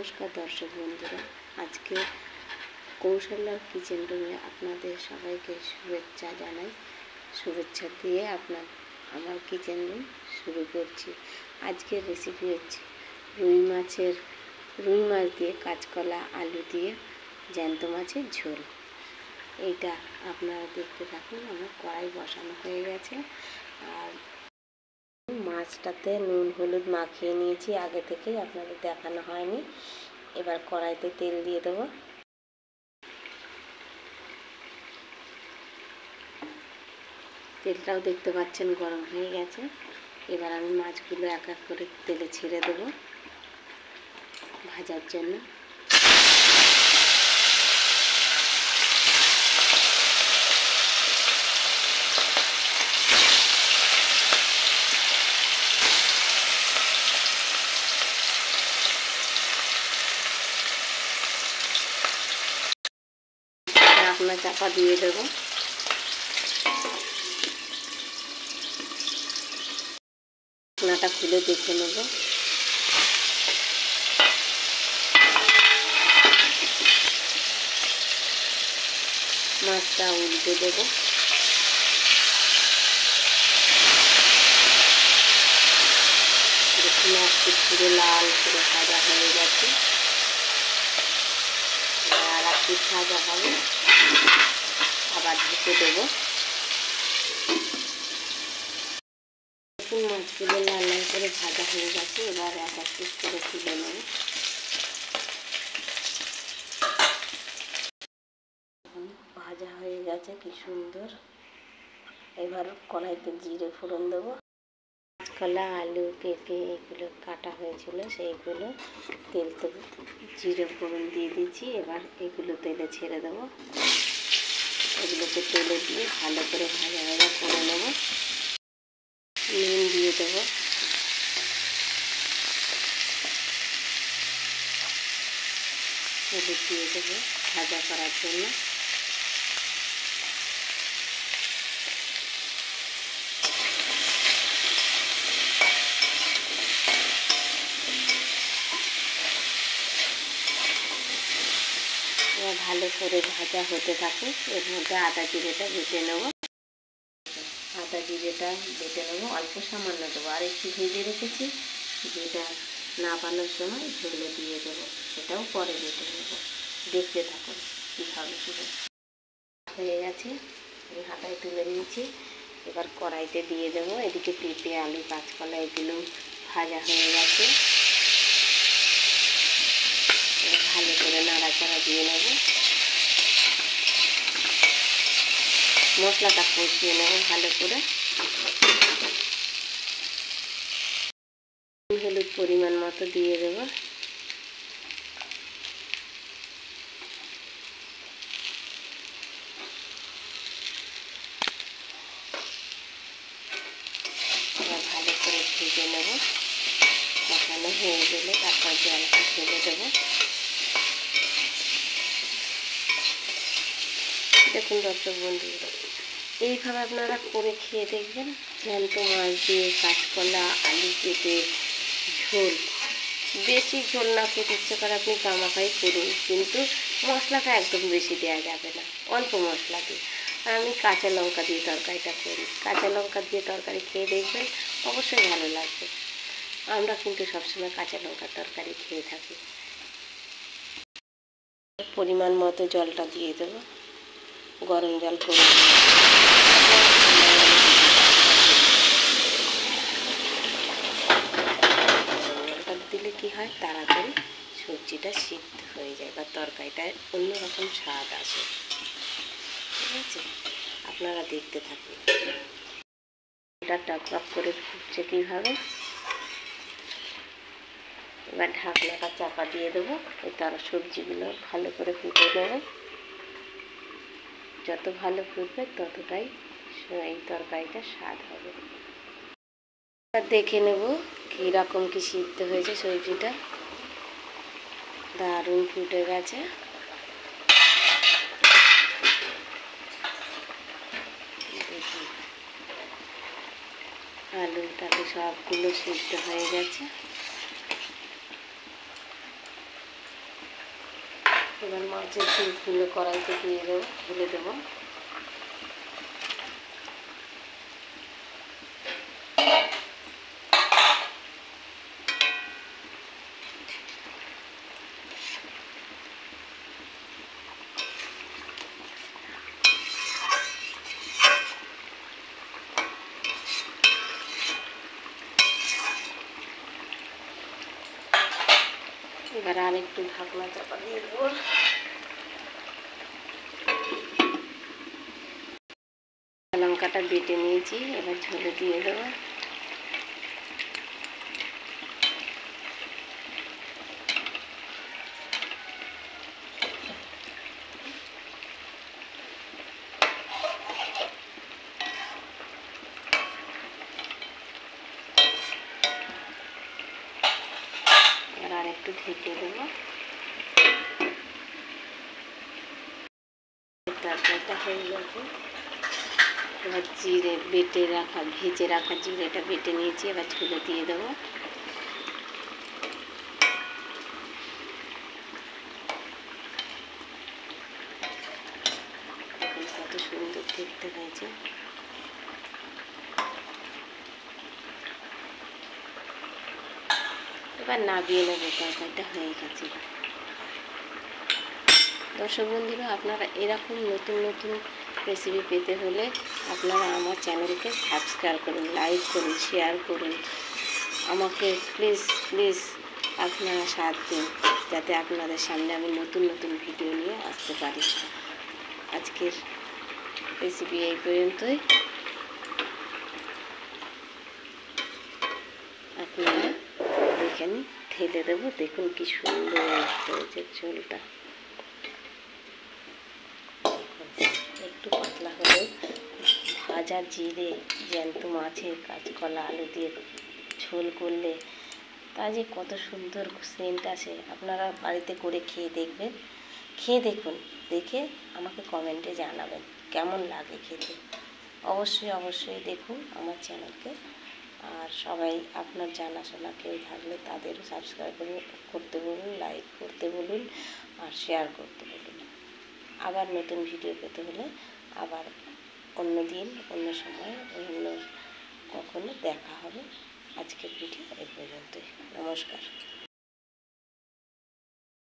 নমস্কার দর্শক বন্ধুরা, আজকে কৌশল্যার কিচেন রুমে আপনাদের সবাইকে শুভেচ্ছা জানাই। শুভেচ্ছা দিয়ে আমার কিচেন রুম শুরু করছি। আজকের রেসিপি হচ্ছে রুই মাছ দিয়ে কাঁচকলা আলু দিয়ে জ্যান্ত মাছের ঝোল। এইটা আপনারা দেখতে থাকুন। আমার কড়াই বসানো হয়ে গেছে, আর মাছটাতে নুন হলুদ মাখিয়ে নিয়েছি আগে থেকেই, আপনাদের দেখানো হয়নি। এবার কড়াইতে তেল দিয়ে দেবো। তেলটাও দেখতে পাচ্ছেন গরম হয়ে গেছে। এবার আমি মাছগুলো এক এক করে তেলে ছেড়ে দেবো ভাজার জন্য। ঢাকনা চাপা দিয়ে দেবো। ঢাকনাটা খুলে দেখে নেব। মাছটা উল্টে দেবো। দেখুন আজকে পুরো লাল করে ভাজা হয়ে গেছে। আর একটু ভাজা হবে, আবার ঢেকে দেবো। দেখুন মাছগুলো লাল লাল করে ভাজা হয়ে গেছে। এবার এক এক পিস করে তুলে নেব। ভাজা হয়ে গেছে কি সুন্দর। এবার কড়াইতে জিরে ফোড়ন দেবো। কাঁচকলা আলু পেঁপে এগুলো কাটা হয়েছিল, সেইগুলো তেলতে জিরে ফোড়ন দিয়ে দিচ্ছি। এবার এগুলো তেলে ছেড়ে দেবো। এগুলোকে তেলে দিয়ে ভালো করে ভাজা ভাজা করে নেব। নুন দিয়ে দেবো। হলুদ দিয়ে দেবো ভাজা করার জন্য। এবার ভালো করে ভাজা হতে থাকে। এর মধ্যে আদা জিরেটা বেটে নেব। আদা জিরেটা বেটে নেবো, অল্প সামান্য দেবো। আর একটু ভেজে রেখেছি, যেটা নাবানোর সময় ঝোলে দিয়ে দেবো, সেটাও পরে বেটে নেবো। দেখতে থাকুন কীভাবে শুধু হয়ে গেছে। আমি হাতায় তুলে নিয়েছি। এবার কড়াইতে দিয়ে দেবো। এদিকে পেঁপে আলু কাঁচকলা এগুলো ভাজা হয়ে গেছে। এবার ভালো করে নাড়াচাড়া দিয়ে নেব। মশলাটা কষিয়ে নেব ভালো করে। হলুদ পরিমাণ মতো দিয়ে দেব। এবার ভালো করে ভেজে নেব। কষানো হয়ে গেলে তারপর জলটা ফেলে দেবো। দেখুন দর্শক বন্ধুরা, এইভাবে আপনারা করে খেয়ে দেখবেন। জ্যান্ত মাছ দিয়ে কাঁচকলা আলু পেঁপে ঝোল। বেশি ঝোল না খেতে ইচ্ছে করে আপনি গামাখাই করুন, কিন্তু মশলাটা একদম বেশি দেওয়া যাবে না, অল্প মশলা দিয়ে। আর আমি কাঁচা লঙ্কা দিয়ে তরকারিটা করি। কাঁচা লঙ্কা দিয়ে তরকারি খেয়ে দেখবেন, অবশ্যই ভালো লাগবে। আমরা কিন্তু সবসময় কাঁচা লঙ্কার তরকারি খেয়ে থাকি। পরিমাণ মতো জলটা দিয়ে দেবো। গরম জল করে জলটা দিলে কি হয়, তাড়াতাড়ি সবজিটা সিদ্ধ হয়ে যায় বা তরকারিটায় অন্যরকম স্বাদ আসে। ঠিক আছে, আপনারা দেখতে থাকুন। এটা টক করে ফুটছে কীভাবে। এবার ঢাকনাটা চাপা দিয়ে দেবো। তার সবজিগুলো ভালো করে ফুটে নেবে। যত ভালো ফুটবে ততটাই এই তরকারিটা স্বাদ হবে। দেখে নেব কীরকম কি সিদ্ধ হয়েছে সবজিটা। দারুণ ফুটে গেছে। দেখুন আলু টালু সবগুলো সিদ্ধ হয়ে গেছে। এবার মাছের পিসগুলো কড়াইতে দিয়ে দেবো, ঢেলে দেবো। এবার আর একটু ঢাকনা চাপা দিয়ে দেবো। লঙ্কাটা বেটে নিয়েছি, এবার ঝোলে দিয়ে দেবো। এবার আর একটু ঢেকে দেবো। তরকারিটা হয়ে গেছে। এবার জিরে বেটে রাখা, ভেজে রাখা জিরেটা বেটে নিয়েছি, এবার ঝোলে দিয়ে দেবো। কত সুন্দর দেখতে হয়েছে। এবার নামিয়ে নেবো, তরকারিটা হয়ে গেছে। দর্শক বন্ধুরা, আপনারা এরকম নতুন নতুন রেসিপি পেতে হলে আপনারা আমার চ্যানেলকে সাবস্ক্রাইব করুন, লাইক করুন, শেয়ার করুন। আমাকে প্লিজ প্লিজ আপনারা সাথ দিন, যাতে আপনাদের সামনে আমি নতুন নতুন ভিডিও নিয়ে আসতে পারি। আজকের রেসিপি এই পর্যন্তই। আপনারা এখানে ঢেলে দেবো। দেখুন কি সুন্দর হয়েছে ঝোলটা। একটু পাতলা হলেও ভাজা জিরে, জ্যান্ত মাছের কাঁচকলা আলু দিয়ে ঝোল করলে তা যে কত সুন্দর সেন্ট আসে। আপনারা বাড়িতে করে খেয়ে দেখবেন, খেয়ে দেখুন, দেখে আমাকে কমেন্টে জানাবেন কেমন লাগে খেতে। অবশ্যই অবশ্যই দেখুন আমার চ্যানেলকে। আর সবাই আপনার জানাশোনা কেউ থাকলে তাদেরও সাবস্ক্রাইব করতে বলুন, লাইক করতে বলুন, আর শেয়ার করতে বলুন। আবার নতুন ভিডিও পেতে হলে আবার অন্য দিন, অন্য সময়, অন্য কখনো দেখা হবে। আজকের ভিডিও এই পর্যন্তই। নমস্কার।